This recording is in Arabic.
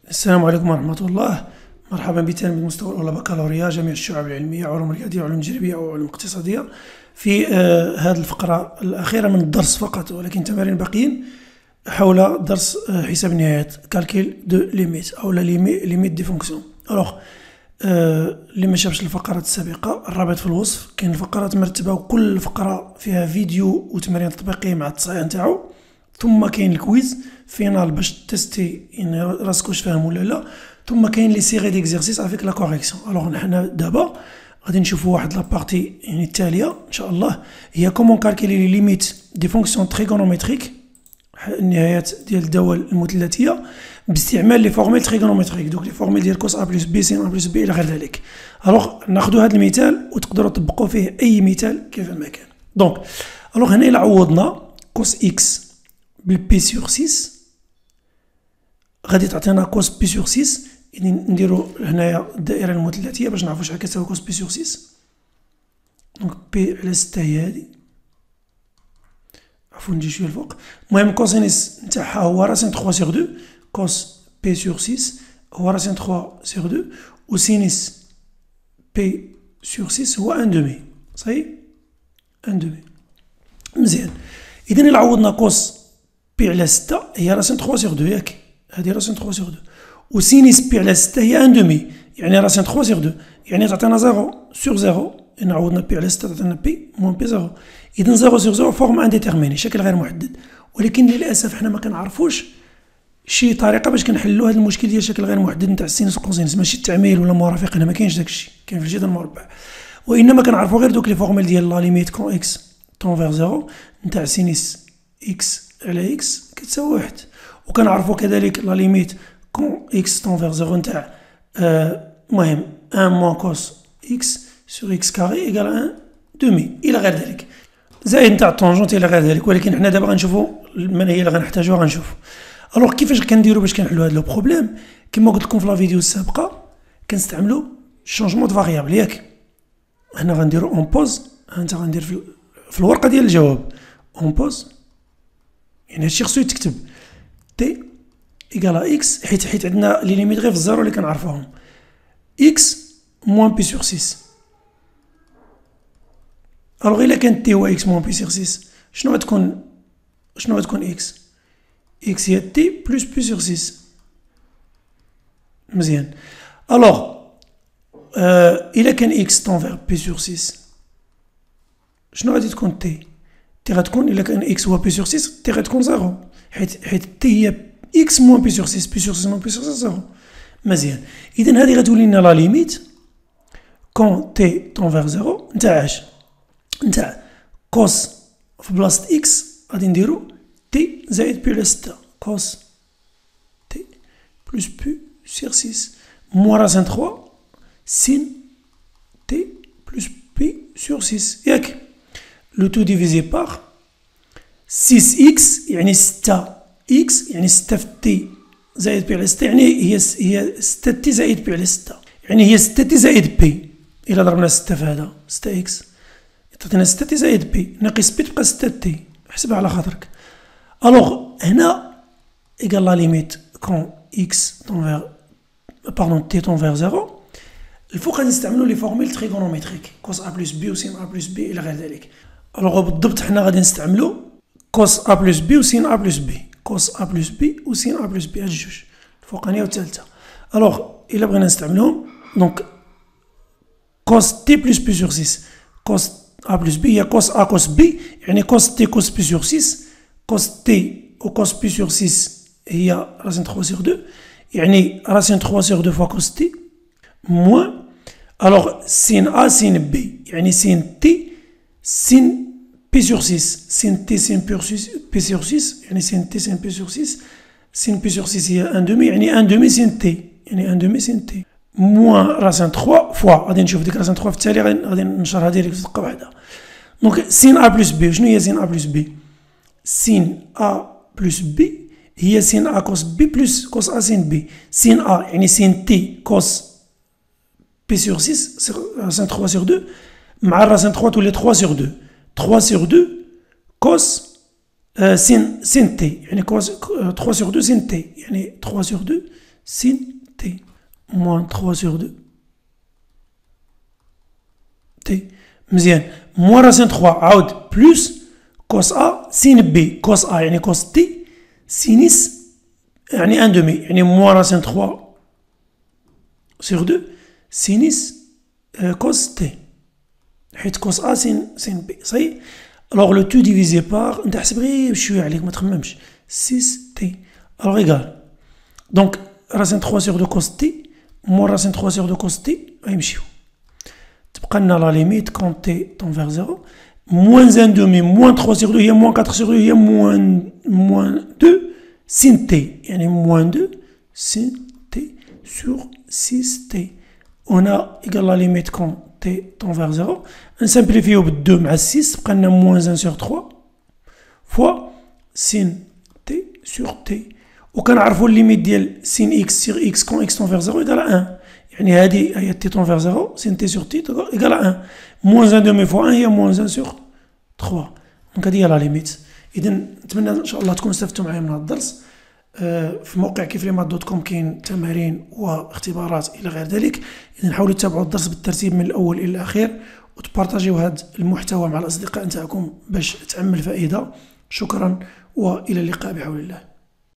السلام عليكم ورحمة الله. مرحبا بتلاميذ المستوى الأولى بكالوريا جميع الشعب العلمية، علوم رياضية، علوم تجريبية وعلوم اقتصادية. في هذه الفقرة الأخيرة من الدرس فقط، ولكن تمارين باقيين حول درس حساب النهايات كالكيل دو ليميت أو لا ليميت دي فونكسيون. ألوغ اللي ما شافش الفقرات السابقة الرابط في الوصف، كاين الفقرات مرتبة وكل فقرة فيها فيديو وتمارين تطبيقية مع التصحيح نتاعو، ثم كاين الكويز فينال باش تستي ان راسك واش فاهم ولا لا، ثم كاين لي سيغي ديكزيرسيس افيك لا كوريكسيون. الوغ نحنا دابا غادي نشوفوا واحد لابارتي يعني التاليه ان شاء الله، هي كومون كالكيلي لي ليميت دي فونكسيون تريغونوميتريك، النهايات ديال الدول المثلثيه باستعمال لي فورميل تريغونوميتريك، دوك لي فورميل ديال كوس ا بلس بي سين ا بلس بي الى غير ذلك. الوغ ناخذوا هذا المثال وتقدروا تطبقوا فيه اي مثال كيف ما كان. دونك الوغ هنا الى عوضنا كوس اكس بالبي سور 6 غادي تعطينا كوس بي سور 6، يعني نديرو هنايا الدائره المثلثيه باش نعرفوا شحال كتساوي كوس بي سور 6. دونك بي على 6 هي هادي، عفوا نجي شويه الفوق. المهم كوسينيس نتاعها هو راسين 3 سور 2، كوس بي سور 6 هو راسين 3 سور 2، و سينيس بي سور 6 هو 1 دومي. صحيح 1 دومي. مزيان، اذا الى عوضنا كوس بي على 6 هي راسين 3 سور 2 ياك، هادي راسين 3 سور 2، و سينيس بي على 6 هي 1 دومي، يعني راسين 3 سور 2، يعني تعطينا 0 سور 0. إن عوضنا بي على 6 تعطينا بي موان بي 0، إذا 0 سور 0 فورم انديتيرميني، شكل غير محدد. ولكن للأسف حنا ما كنعرفوش شي طريقة باش كنحلو هذا المشكل ديال شكل غير محدد نتاع السينوس والكوسينوس، ماشي التعميل ولا المرافق، هنا ما كاينش داكشي، كاين في الجدول المربع. وإنما كنعرفو غير دوك لي فورميل ديال لا ليميت كون إكس طون فيغ 0 نتاع سينيس إكس على إكس كتساوي 1، وكنعرفو كذلك لا ليميت كون إكس طون فيغ 0 نتاع المهم 1 موان كوس إكس سور إكس كاري إيكال 1 دومي إلى غير ذلك، زائد نتاع الطونجونت إلى غير ذلك. ولكن حنا دابا غنشوفو من هي اللي غنحتاجوها غنشوفو. الوغ كيفاش كنديرو باش كنحلو هاد لو بروبليم؟ كيما قلت لكم في لا فيديو السابقة كنستعملو شونجمون دو فاريابل ياك. هنا غنديرو اون بوز، انت غندير في الورقة ديال الجواب اون بوز، يعني هادشي خصو يتكتب تي إيكال إكس، حيت عندنا لي ليميت غير في الزيرو اللي كنعرفوهم، إكس موان بي سور 6. الوغ إلا كانت تي هو إكس موان بي سور 6 شنو غتكون إكس؟ إكس هي تي بلوس بي سور 6. مزيان. الوغ إلا كان إكس طون فيغ بي سور 6 شنو غادي تكون تي؟ تي غتكون إلا كان إكس هو بي سور 6 تي غتكون 0، حيت تي هي إكس موان بي سور 6، بي سور 6 موان بي سور 6 0. مزيان، إذا هادي غتولي لنا لا ليميت كون تي طون فيغ 0 نتاع اش؟ نتاع كوس في بلاصة إكس غادي نديرو تي زائد بي على 6، كوس تي بلوس بي سور 6 موان راسين 3 سين تي بلوس بي سور 6 ياك. لو تو ديفيزي باغ 6 إكس يعني 6 إكس يعني 6 في تي زائد بي على 6، يعني هي 6 تي زائد بي على 6، يعني هي 6 تي زائد بي. إلا ضربنا 6 في هذا 6 إكس تعطينا 6 تي زائد بي، ناقص بي تبقى 6 تي، حسبها على خاطرك. الوغ هنا إيكال لا ليميت كون إكس طون فيغ باردون تي طون فيغ 0. الفوق غادي نستعملو لي فورميل تريغونوميتريك كوس ا بلس بي و سين ا بلس بي إلى غير ذلك. الوغ بالضبط حنا غادي نستعملو كوس ا بلس بي و سين ا بلس بي، كوس ا بلس بي و سين ا بلس بي، هاد الجوج الفوقانية و الثالثة. الوغ إلا بغينا نستعملوهم دونك كوس تي بلس بي سور 6 كوس ا بلس بي هي كوس ا كوس بي، يعني كوس تي كوس بي سور 6، كوس تي و كوس بي سور 6 هي راسين 3 سور 2، يعني راسين 3 سور 2 فوا كوس تي موان الوغ سين ا سين بي، يعني سين تي سين بي سور 6، سين تي سين بي سور 6 يعني سين تي سين بي سور 6، سين بي سور 6 هي 1 دومي، يعني 1 دومي سين تي، يعني 1 دومي سين تي موان راسين 3 فوا غادي نشوف ديك راسين 3 في التالي غادي نشرها ديريكت في دقة واحدة. دونك سين ا بلس بي، شنو هي سين ا بلس بي؟ سين ا بلس بي هي سين ا كوس بي بلس كوس ا سين بي، سين ا يعني سين تي كوس بي سور 6 راسين 3 سور 2 مع الراسين 3 تولي 3 سور 2، 3 سور 2 كوس سين تي، يعني كوس 3 سور 2 سين تي، يعني 3 سور 2 sin t moins 3 sur 2 t. مزيان موان راسين 3 عاود بلوس كوس A sin B كوس A يعني كوس T سينيس يعني 1 demi يعني موان راسين 3 sur 2 سينيس كوس T حيت كوس A sin B صحيح. alors le tout divisé par انت حسب غير بشويه عليك ما تخممش 6T alors égal donc راسين 3 sur 2 كوس T موان راسين 3 sur 2 كوس T غيمشيو تبقى لنا لا ليميت كون T tend vers 0 moins 1 demi moins 3 sur 2 هي moins 4 sur 2 هي moins 2 sin T يعني moins 2 sin T sur 6T on a égal la limite quand T tend vers 0 نسامبليفيو بال 2 مع 6 بقى لنا moins 1 sur 3 fois sin T sur T وكنعرفو الليميت ديال sin x sur x quand x tend vers 0 égal à 1 يعني هادي هي t tend vers 0 sin t sur t égal à 1 moins 1 demi fois 1 هي moins 1 sur 3 دونك هادي هي لا ليميت. اذا نتمنى ان شاء الله تكونوا استفدتوا معايا من هذا الدرس. في موقع كيفليمات.com كاين تمارين واختبارات الى غير ذلك. اذا حاولوا تتابعوا الدرس بالترتيب من الاول الى الاخير وتبارطاجيو هذا المحتوى مع الاصدقاء نتاعكم باش تعم الفائده. شكرا والى اللقاء بحول الله.